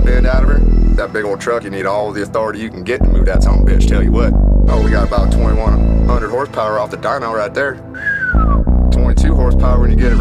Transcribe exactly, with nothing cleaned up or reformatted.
bend out of her. That big old truck, you need all the authority you can get to move that son of a bitch, tell you what. Oh, we got about twenty-one hundred horsepower off the dyno right there. twenty-two horsepower when you get it